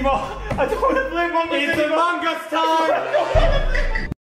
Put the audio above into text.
anymore. I don't want to play Among Us anymore. It's Among Us time.